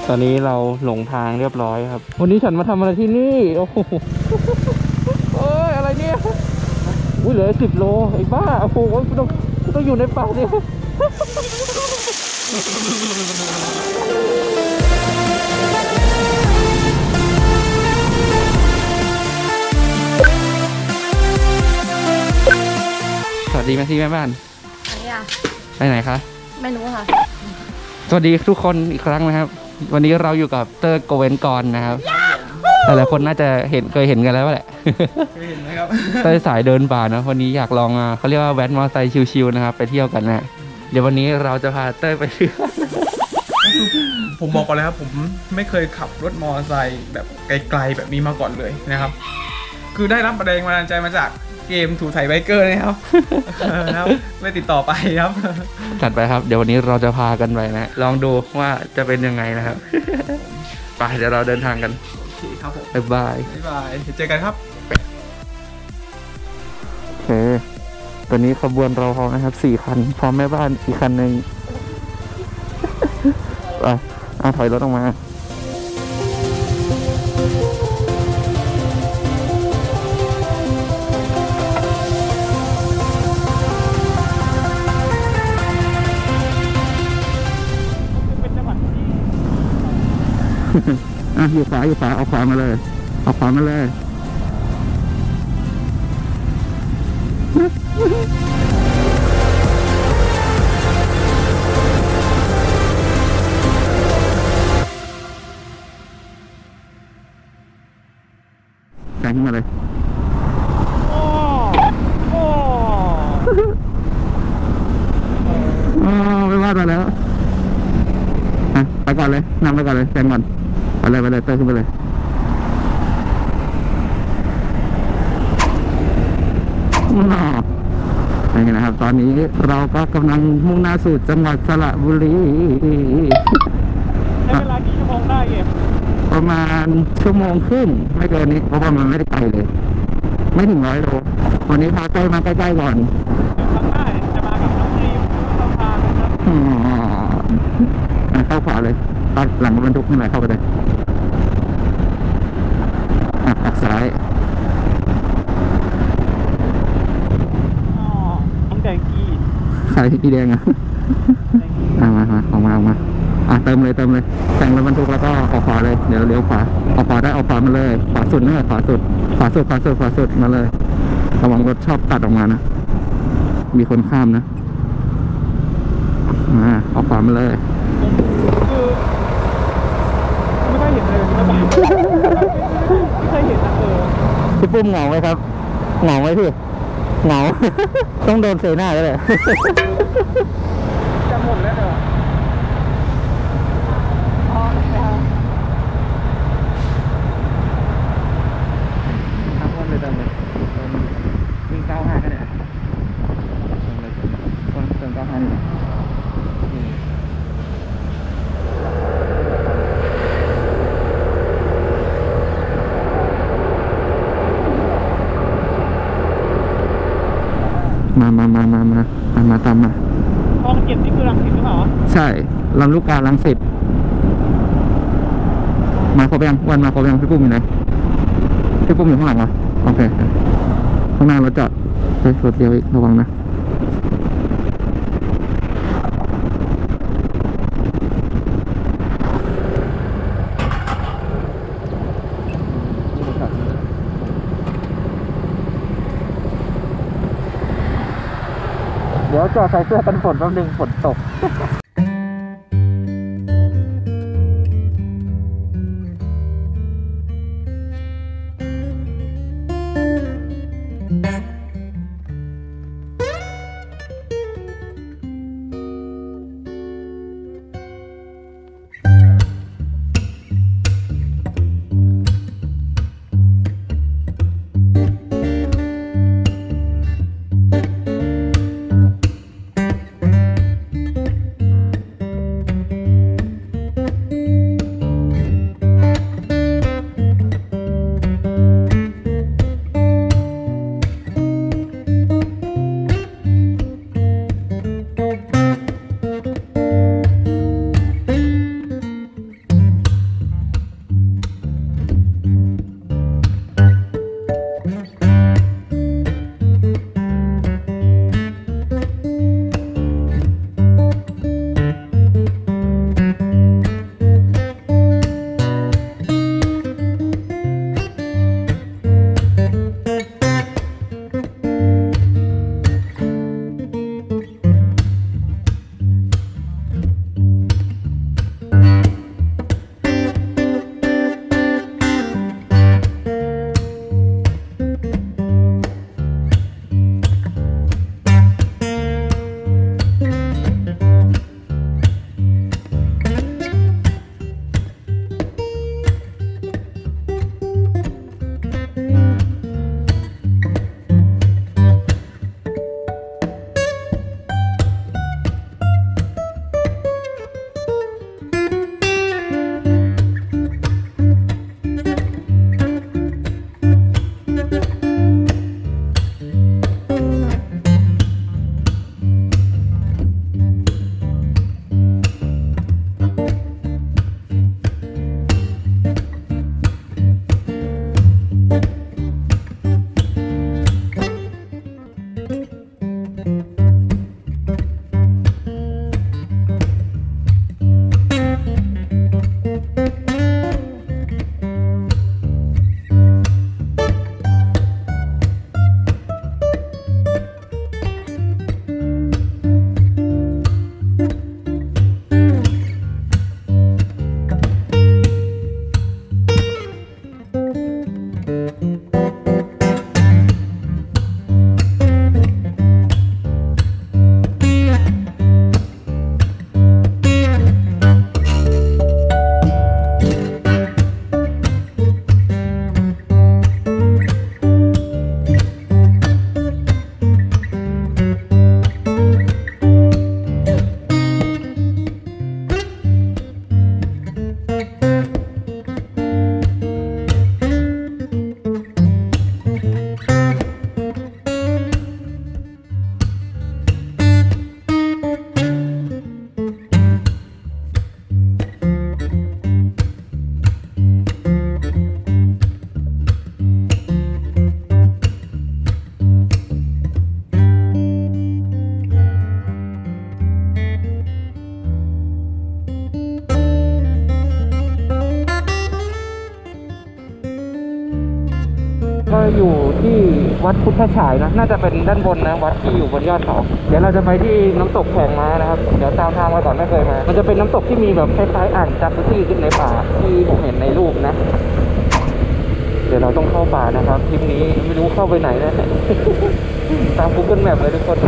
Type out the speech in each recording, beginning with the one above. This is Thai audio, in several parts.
ตอนนี้เราหลงทางเรียบร้อยครับวันนี้ฉันมาทำอะไรที่นี่โอ้โหโอ้ยอะไรเนี่ยอุ้ยเหลือ10 โลไอ้บ้าโอ้โหต้องอยู่ในป่าเนี่ยสวัสดีแม่ที่แม่บ้านไปไหนคะไม่รู้ค่ะสวัสดีทุกคนอีกครั้งนะครับวันนี้เราอยู่กับเตอร์โกเวนกรนะครับหลายคนน่าจะเคยเห็นกันแล้วแหละเคยเห็นไหมครับเตอร์สายเดินป่านะวันนี้อยากลองเขาเรียกว่าแว้นมอเตอร์ไซค์ชิวๆนะครับไปเที่ยวกันนะเดี๋ยววันนี้เราจะพาเตอร์ไปเที่ยวผมบอกก่อนเลยครับผมไม่เคยขับรถมอเตอร์ไซค์แบบไกลๆแบบนี้มาก่อนเลยนะครับคือได้รับแรงบันดาลใจมาจากเกมถูไถไบเกอร์นะครับไม่ติดต่อไปครับจัดไปครับเดี๋ยววันนี้เราจะพากันไปนะลองดูว่าจะเป็นยังไงนะครับไปเดี๋ยวเราเดินทางกันโอเคครับผมบ๊ายบายเจอกันครับโอเคตอนนี้ขบวนเราพร้อมนะครับ4 คันพร้อมแม่บ้านอีกคันหนึ่งไปถอยรถออกมาอยู่ขวาเอาขวามาเลยแซงขึ้นมาเลยไม่ว่าไปแล้วไปก่อนเลยนำไปก่อนเลยแซงก่อนไปเลยเตอร์ขึ้นไปเลยนี่นะครับตอนนี้เราก็กำลังมุ่งหน้าสู่จังหวัดสระบุรีใช้เวลากี่ชั่วโมงได้เก็บประมาณ1 ชั่วโมงครึ่งไม่เกินนี้เพราะว่ามันไม่ได้ไกลเลยไม่ถึง100 โลวันนี้พาเตอร์มาใกล้ๆก่อนครั้งหน้าจะมากับน้องทีมเราพานะครับเข้าขวาเลยตัดหลังบรรทุกข้างในเข้าไปเลยอักซ้ายต้องแดงกี้ใส่กี่แดงอ่ะมาออกมาเติมเลยแซงรถบรรทุกแล้วก็ออกขวาเลยเดี๋ยวเลี้ยวขวาออกขวาได้ออกขวามาเลยขวาสุดนะขวาสุดมาเลยระวังรถชอบตัดออกมานะมีคนข้ามนะออกขวามาเลยไม่ได้เห็นเลยไม่เคยเห็นนะพี่ปุ้มเหงาไหมครับเหงาไหมพี่เหงาต้องโดนเซหน้าแล้วแหละจะหมดแล้วเหรอวิ่ง95กันเนี่ยคนเติม95นี่มาตามมาคลอง7นี่คือรังสิตหรือเปล่าใช่ลำลูกการังสิตมาครบยังวันมาครบยังพี่ปุ้มอยู่ไหนพี่ปุ้มอยู่ข้างหลังวะโอเคข้างหน้ารถจอดรถเดียวอีกระวังนะเดี๋ยวจอดใส่เสื้อกันฝนแป๊บนึงฝนตกก็อยู่ที่วัดพุทธฉายนะน่าจะเป็นด้านบนนะวัดที่อยู่บนยอดเขาเดี๋ยวเราจะไปที่น้ำตกแผงม้านะครับเดี๋ยวตามทางมาก่อนไม่เคยมามันจะเป็นน้ำตกที่มีแบบคล้ายๆอ่างจากุซซี่ขึ้นในป่าที่ผมเห็นในรูปนะเดี๋ยวเราต้องเข้าป่านะครับทริปนี้ไม่รู้เข้าไปไหนนะ ตาม Google Map เลยทุกคน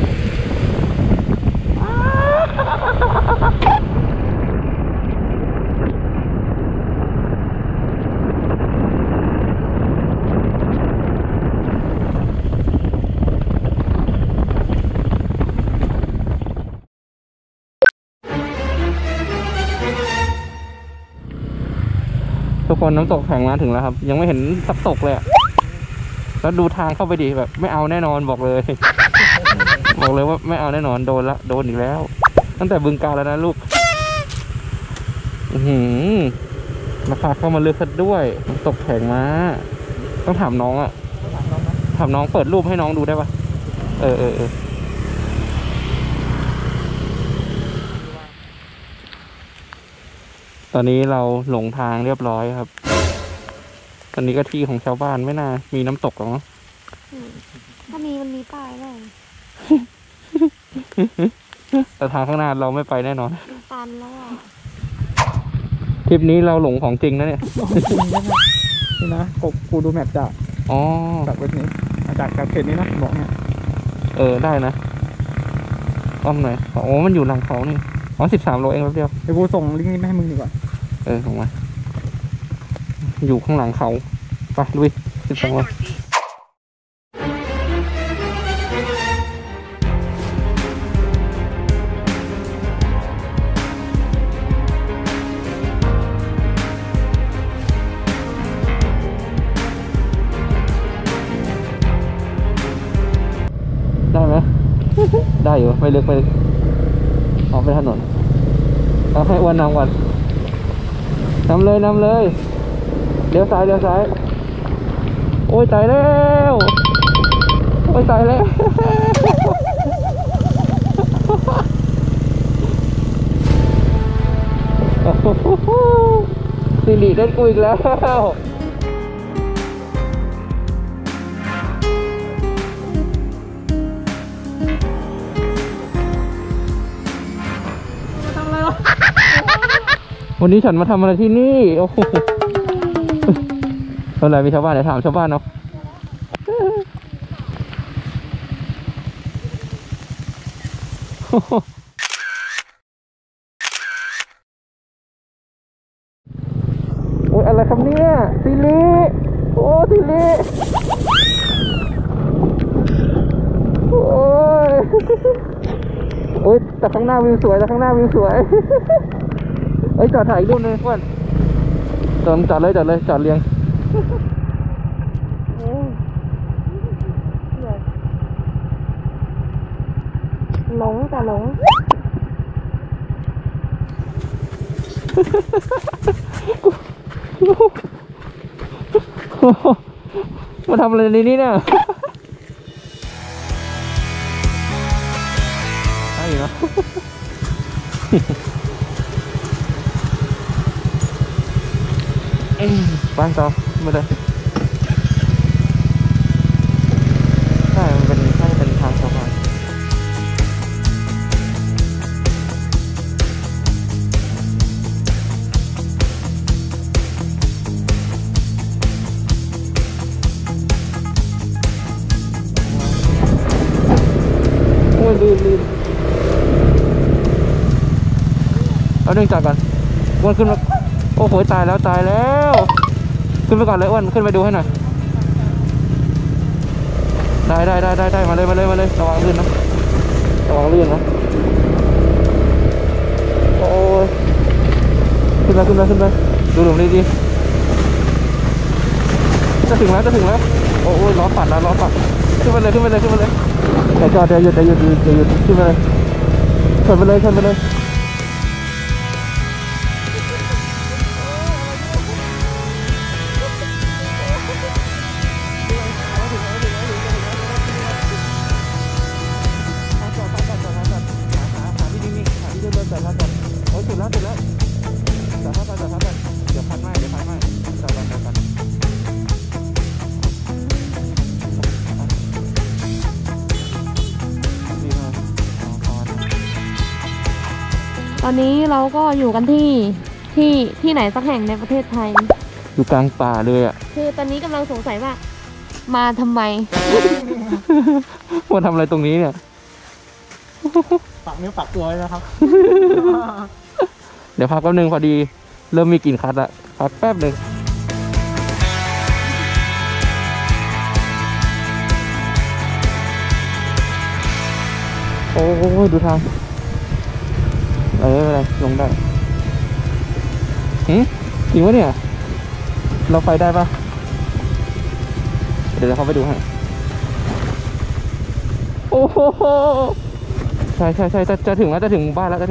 ทุกคนน้ำตกแผงม้าถึงแล้วครับยังไม่เห็นสักตกเลยแล้วดูทางเข้าไปดีแบบไม่เอาแน่นอนบอกเลย บอกเลยว่าไม่เอาแน่นอนโดนละโดนอีกแล้วตั้งแต่บึงกาฬแล้วนะลูกมาพาเข้ามาลึกซะด้วยน้ำตกแผงม้าต้องถามน้องอ่ะถามน้องเปิดรูปให้น้องดูได้ปะเออตอนนี้เราหลงทางเรียบร้อยครับตอนนี้ก็ที่ของชาวบ้านไม่น่ามีน้ำตกหรอกเนาะถ้ามีมันมีป้ายแน่แต่ทางข้างหน้าเราไม่ไปแน่นอนตันแล้วอ่ะทริปนี้เราหลงของจริงนะเนี่ยนี่นะกูดูแมปจากอ๋อจากเว็บนี้จากเพจนี้นะบอกเนี่ยได้นะอ้อมหน่อยโอ้มันอยู่หลังเขานี่13 โลเองแป๊บเดียวเดี๋ยวกูส่งลิงก์นี้ให้มึงดีกว่าส่งมาอยู่ข้างหลังเขาไปลุย12 โลได้ไหม ได้อยู่ไม่ลึกออกไปถนนเอาให้อ้วนนำก่อนนำเลยเลี้ยวซ้ายโอ้ยตายแล้วสิริเล่นกูอีกแล้ววันนี้ฉันมาทำอะไรที่นี่โอ้โหอะไรมีชาวบ้านเดี๋ยวถามชาวบ้านเนาะโอ้ยอะไรครับเนี่ยซิลิโอ้ซิลิโอ้ยแต่ข้างหน้าวิวสวยเอ้ยจอดถ่ายรูปนึงก่อนจอดเลยจอดเรียงหลงมาทำอะไรในนี้เนี่ยใช่เนาะไปต่อมาเลยใช่มันเป็นน่าจะเป็นทางสะพานโอ้ยลื่นเอาดึงจับกันวนขึ้นมาโอ้โหตายแล้วขึ้นไปก่อนเลยอ้วนขึ้นไปดูให้หน่อยได้มาเลยระวังลื่นนะโอ้ยขึ้นไปดูหลุมดีจะถึงแล้วโอ้ยล้อปัดขึ้นไปเลยแต่จอดหยุดขึ้นไปเลยชนไปเลย จตอนนี้เราก็อยู่กันที่ไหนสักแห่งในประเทศไทยอยู่กลางป่าเลยอ่ะคือตอนนี้กำลังสงสัยว่า มาทำไมว่าทำอะไรตรงนี้เนี่ยฝากเนื้อฝากตัวไว้นะครับเดี๋ยวพักแป๊บนึงพอดีเริ่มมีกลิ่นคัดละพักแป๊บนึงโอ้ยดูทางไม่เป็นไรลงได้จริงวะเนี่ยเราไปได้ปะเดี๋ยวเขาไปดูให้โอ้โหใช่จะถึงแล้วจะถึงหมู่บ้านแล้ว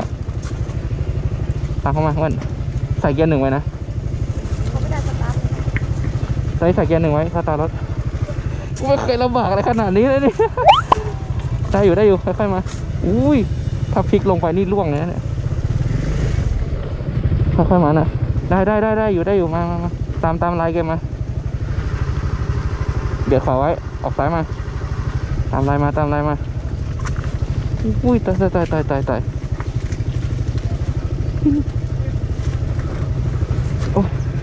ตามเข้ามาเพื่อนใส่เกียร์ 1ไว้นะเขาไม่ได้สตาร์ทใส่เกียร์ 1ไว้สตาร์ทรถไม่เคยลำบากอะไรขนาดนี้เลยนี่ ได้อยู่ค่อยๆมาอุ้ยถ้าพลิกลงไปนี่ล่วงเลยนะเนี่ยค่อยๆมานะได้อยู่มาตามลายเกมมาเดี๋ยวขวาไว้ออกซ้ายมาตามลายมาอุ้ยตายโอ้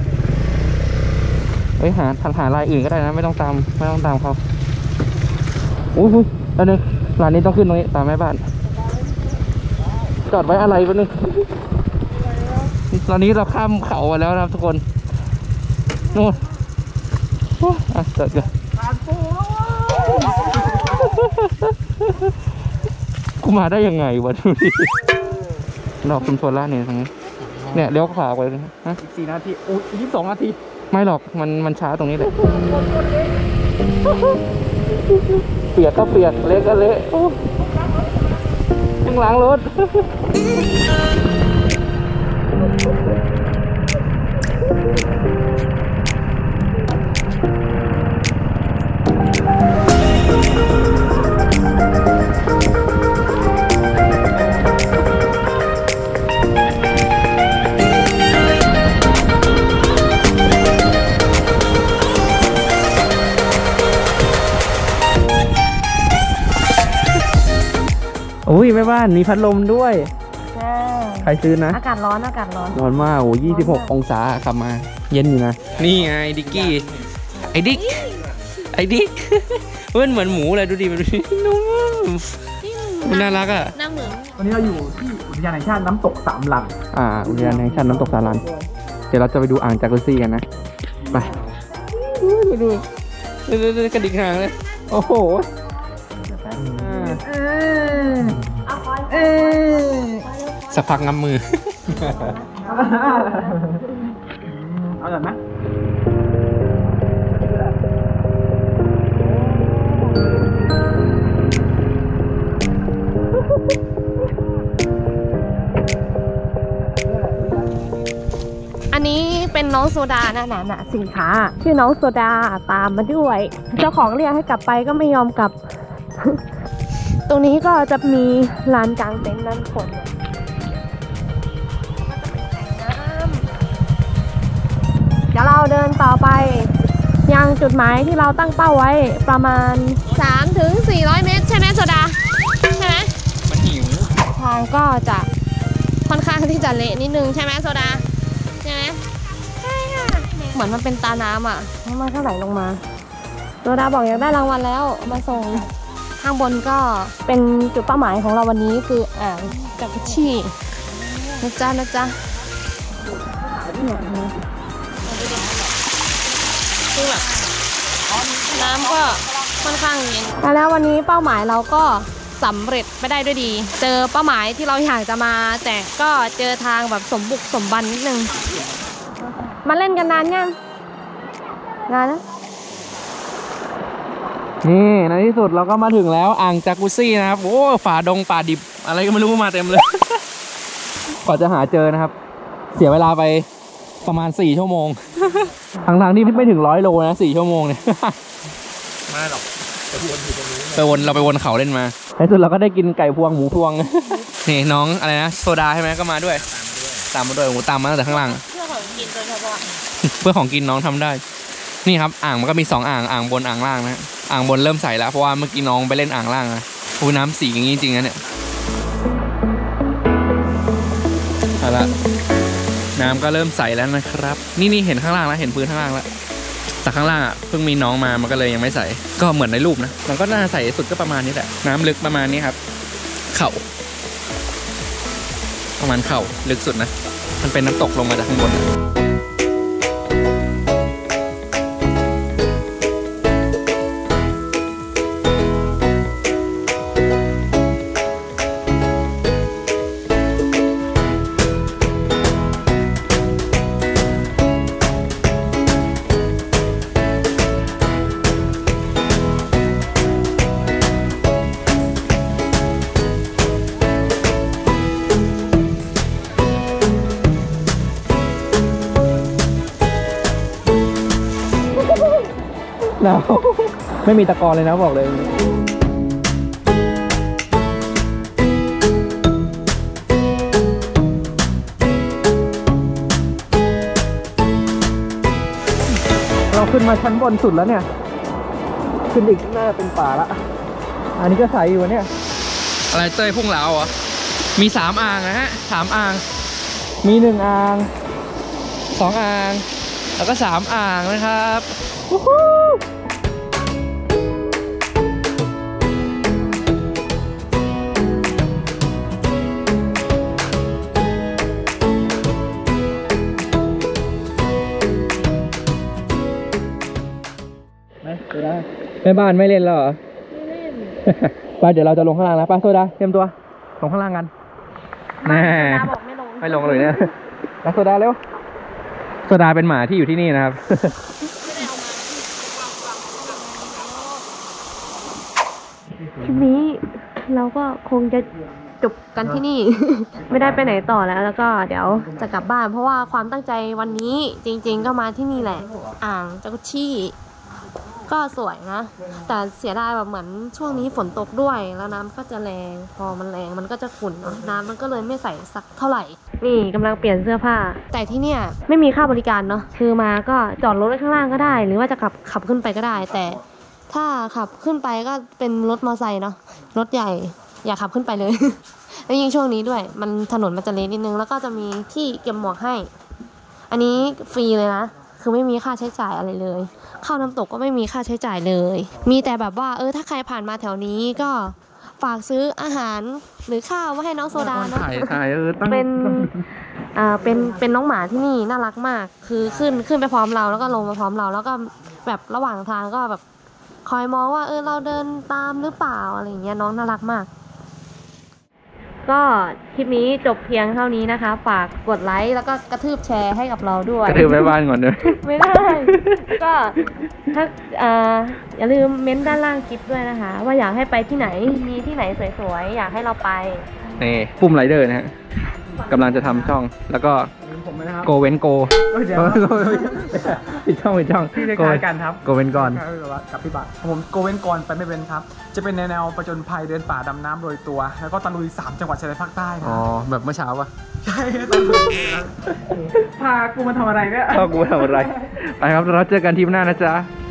ยหาลายอื่นก็ได้นะไม่ต้องตามเขาอุ้ยแล้วนึงร้านนี้ต้องขึ้นตรงนี้ตามแม่บ้านจอดไว้อะไรวะนึงตอนนี้เราข้ามเขาไปแล้วนะครับทุกคนนู่นจอดกันกูมาได้ยังไงวะดูดินอกชุมชนละเนี่ยทางนี้เนี่ยเลี้ยวขวาไปเลยฮะอีก4 นาทีโอ้ย22 นาทีไม่หรอกมันช้าตรงนี้เลยเปียกก็เปียกเละก็เละยังล้างรถอุ้ยแม่บ้านมีพัดลมด้วยใครซื้อนะอากาศร้อนร้อนมากโอ้26 องศาขับมาเย็นอยู่นะนี่ไงดิกกี้ไอ้ดิกมันเหมือนหมูเลยดูดินุ่มมันน่ารักอ่ะนั่งเหมือนวันนี้เราอยู่ที่อุทยานแห่งชาติน้ำตกสามลันอุทยานแห่งชาติน้ำตกสามลันเดี๋ยวเราจะไปดูอ่างจากุซี่กันนะไปดูกระดิกหางเลยโอ้โหสักพักงับมือเอาแบบนะอันนี้เป็นน้องโซดานะสินค้าชื่อน้องโซดาตามมาด้วยเจ้าของเรียกให้กลับไปก็ไม่ยอมกลับ ตรงนี้ก็จะมีลานกลางเต็นท์นั่นคนเดี๋ยวเราเดินต่อไปยังจุดหมายที่เราตั้งเป้าไว้ประมาณ 3-400 เมตรใช่ไหมโซดาใช่ไหมมันหิวทางก็จะค่อนข้างที่จะเละนิดนึงใช่ไหมโซดาใช่ไหมใช่ค่ะเหมือนมันเป็นตาน้ำอ่ะมันเท่าไหร่ลงมาโซดาบอกอยากได้รางวัลแล้วมาส่งข้างบนก็เป็นจุดเป้าหมายของเราวันนี้คืออ่างจากุชี่นะจ๊ะคือแบบน้ำก็ค่อนข้างเย็นแล้ววันนี้เป้าหมายเราก็สำเร็จไปได้ด้วยดีเจอเป้าหมายที่เราอยากจะมาแต่ก็เจอทางแบบสมบุกสมบันนิดนึงมาเล่นกันนานยังนานนะนี่ในที่สุดเราก็มาถึงแล้วอ่างจากุซี่นะครับโอ้ฝ่าดงป่าดิบอะไรก็ไม่รู้มาเต็มเลย กว่าจะหาเจอนะครับเสียเวลาไปประมาณ4 ชั่วโมง ทางที่ไม่ถึง100 โลนะ4 ชั่วโมงเนี่ยไม่หรอกเราไปวนเขาเล่นมาในที่สุดเราก็ได้กินไก่พวงหมูพวง นี่น้องอะไรนะโซดาใช่ไหมก็มาด้วยตามมาด้วยโอ้ตามมาตั้งแต่ข้างล่างเพื่อของกินโดยเฉพาะเพื่อของกินน้องทำได้นี่ครับอ่างมันก็มี2 อ่างบนอ่างล่างนะอ่างบนเริ่มใสแล้วเพราะว่าเมื่อกี้น้องไปเล่นอ่างล่างนะน้ำสีอย่างนี้จริงๆนะเนี่ยละน้ำก็เริ่มใสแล้วนะครับนี่เห็นข้างล่างแล้วเห็นพื้นข้างล่างแล้วแต่ข้างล่างอ่ะเพิ่งมีน้องมามันก็เลยยังไม่ใสก็เหมือนในรูปนะมันก็น่าใสสุดก็ประมาณนี้แหละน้ำลึกประมาณนี้ครับเข่าประมาณเข่าลึกสุดนะมันเป็นน้ำตกลงมาจากข้างบนหนาวไม่มีตะกอนเลยนะบอกเลยเราขึ้นมาชั้นบนสุดแล้วเนี่ยขึ้นอีกหน้าเป็นป่าละอันนี้ก็ใสอยู่เนี่ยอะไรเต้ยพุ่งเหลาเหรอมี3 อ่างนะฮะ3 อ่างมี1 อ่าง2 อ่างแล้วก็3 อ่างนะครับแม่บ้านไม่เล่นแล้วเหรอไม่เล่นไปเดี๋ยวเราจะลงข้างล่างแล้วป้าโซดาเตรียมตัวลงข้างล่างกันแน่ไม่ลงเลยเนี่ยป้าโซดาเร็วโซดาเป็นหมาที่อยู่ที่นี่นะครับคลิปนี้เราก็คงจะจบกันที่นี่ ไม่ได้ไปไหนต่อแล้วก็เดี๋ยวจะกลับบ้านเพราะว่าความตั้งใจวันนี้จริงๆก็มาที่นี่แหละอ่างจักรุชี่ก็สวยนะแต่เสียดายแบบเหมือนช่วงนี้ฝนตกด้วยแล้วน้ำก็จะแรงพอมันแรงมันก็จะขุ่นเนาะน้ำมันก็เลยไม่ใสสักเท่าไหร่นี่กำลังเปลี่ยนเสื้อผ้าแต่ที่เนี่ยไม่มีค่าบริการเนาะคือมาก็จอดรถไว้ข้างล่างก็ได้หรือว่าจะขับขึ้นไปก็ได้แต่ถ้าขับขึ้นไปก็เป็นรถมอเตอร์ไซค์เนาะรถใหญ่อย่าขับขึ้นไปเลย แล้วยิ่งช่วงนี้ด้วยมันถนนมันจะเละนิดนึงแล้วก็จะมีที่เก็บหมวกให้อันนี้ฟรีเลยนะคือไม่มีค่าใช้จ่ายอะไรเลยเข้าน้ำตกก็ไม่มีค่าใช้จ่ายเลยมีแต่แบบว่าถ้าใครผ่านมาแถวนี้ก็ฝากซื้ออาหารหรือข้าวมาให้น้องโซดาเนาะเป็นน้องหมาที่นี่น่ารักมากคือขึ้นไปพร้อมเราแล้วก็ลงมาพร้อมเราแล้วก็แบบระหว่างทางก็แบบคอยมองว่าเราเดินตามหรือเปล่าอะไรอย่างเงี้ยน้องน่ารักมากก็คลิปนี้จบเพียงเท่านี้นะคะฝากกดไลค์แล้วก็กระทืบแชร์ให้กับเราด้วยกระทืบแม่บ้านก่อนด้วยไม่ได้ก็ถ้าอย่าลืมเม้นด้านล่างคลิปด้วยนะคะว่าอยากให้ไปที่ไหนมีที่ไหนสวยๆอยากให้เราไปนี่ปุ่มไรเดอร์นะฮะกำลังจะทำช่องแล้วก็โกเว้นโกปิดช่องที่ในการกันครับโกเว้นก่อนกับพี่บัตรผมโกเว้นก่อนไปไม่เป็นครับจะเป็นแนวประจนภัยเดินป่าดำน้ำโดยตัวแล้วก็ตะลุย3 จังหวัดชายแดนภาคใต้นะแบบเมื่อเช้าปะใช่พากูมาทำอะไรเนี่ยพากูมาทำอะไรไปครับเราเจอกันทีมหน้านะจ๊ะ